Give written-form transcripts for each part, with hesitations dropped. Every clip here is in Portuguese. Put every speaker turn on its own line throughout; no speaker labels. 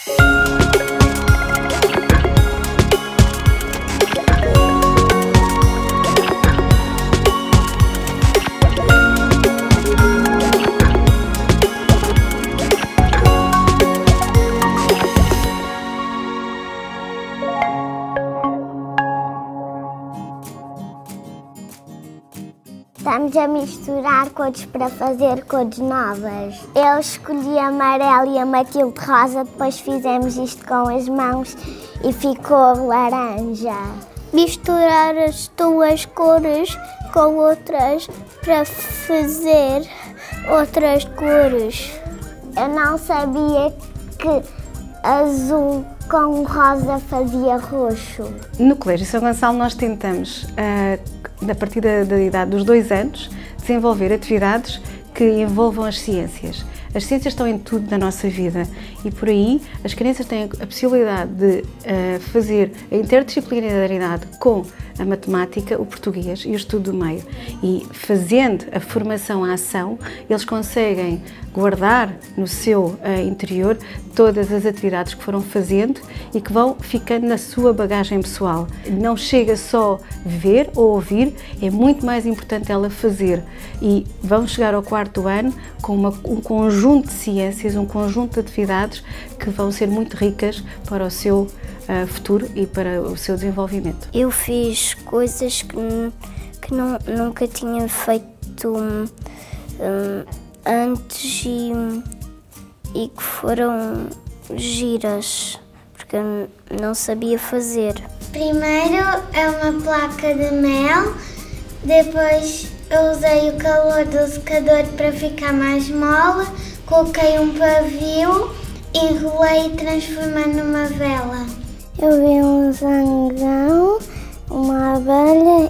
Estamos a misturar cores para fazer cores novas. Eu escolhi amarelo e a Matilde rosa, depois fizemos isto com as mãos e ficou laranja. Misturar as tuas cores com outras para fazer outras cores. Eu não sabia que azul com rosa fazia roxo.
No Colégio São Gonçalo nós tentamos, a partir da idade dos 2 anos, desenvolver atividades que envolvam as ciências. As ciências estão em tudo na nossa vida e por aí as crianças têm a possibilidade de fazer a interdisciplinaridade com a matemática, o português e o estudo do meio. E fazendo a formação à ação, eles conseguem guardar no seu interior todas as atividades que foram fazendo e que vão ficando na sua bagagem pessoal. Não chega só ver ou ouvir, é muito mais importante ela fazer. E vão chegar ao 4º ano com um conjunto de ciências, um conjunto de atividades que vão ser muito ricas para o seu futuro e para o seu desenvolvimento.
Eu fiz coisas que nunca tinha feito antes e que foram giras, porque eu não sabia fazer. Primeiro é uma placa de mel, depois eu usei o calor do secador para ficar mais mole, coloquei um pavio, enrolei e transformei numa vela. Eu vi um zangão, uma abelha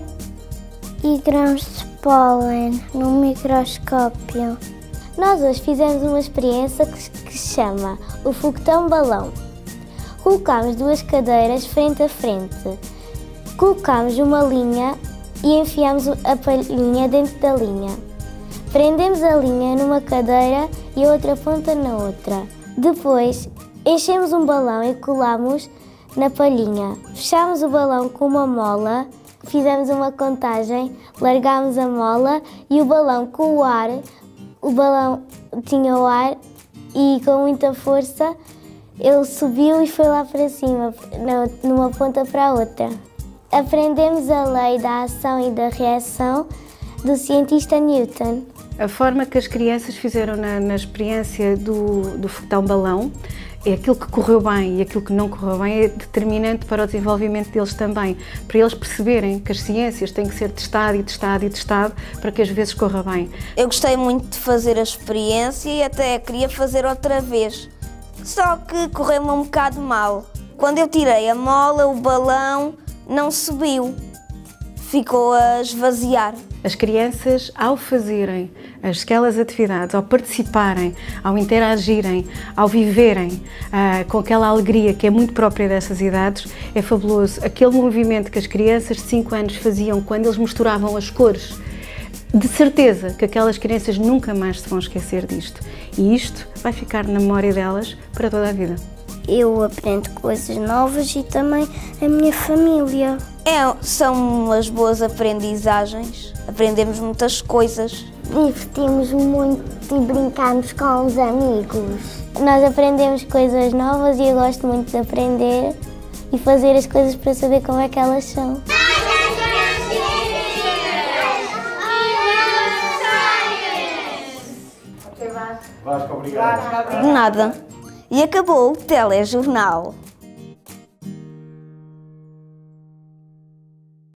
e grãos de pólen no microscópio. Nós hoje fizemos uma experiência que se chama o foguetão balão. Colocámos 2 cadeiras frente a frente, colocámos uma linha e enfiámos a palhinha dentro da linha. Prendemos a linha numa cadeira e a outra ponta na outra. Depois enchemos um balão e colámos na palhinha. Fechámos o balão com uma mola, fizemos uma contagem, largámos a mola e o balão com o ar, o balão tinha o ar e com muita força ele subiu e foi lá para cima, numa ponta para a outra. Aprendemos a lei da ação e da reação do cientista Newton.
A forma que as crianças fizeram na experiência do foguetão balão, é aquilo que correu bem e aquilo que não correu bem é determinante para o desenvolvimento deles também, para eles perceberem que as ciências têm que ser testado e testado e testado para que às vezes corra bem.
Eu gostei muito de fazer a experiência e até queria fazer outra vez, só que correu-me um bocado mal. Quando eu tirei a mola, o balão não subiu, ficou a esvaziar.
As crianças, ao fazerem aquelas atividades, ao participarem, ao interagirem, ao viverem com aquela alegria que é muito própria dessas idades, é fabuloso. Aquele movimento que as crianças de 5 anos faziam quando eles misturavam as cores, de certeza que aquelas crianças nunca mais se vão esquecer disto. E isto vai ficar na memória delas para toda a vida.
Eu aprendo coisas novas e também a minha família.
São umas boas aprendizagens, aprendemos muitas coisas.
Divertimos muito e brincamos com os amigos. Nós aprendemos coisas novas e eu gosto muito de aprender e fazer as coisas para saber como é que elas são.
Vasco, obrigado.
De nada. E acabou o telejornal.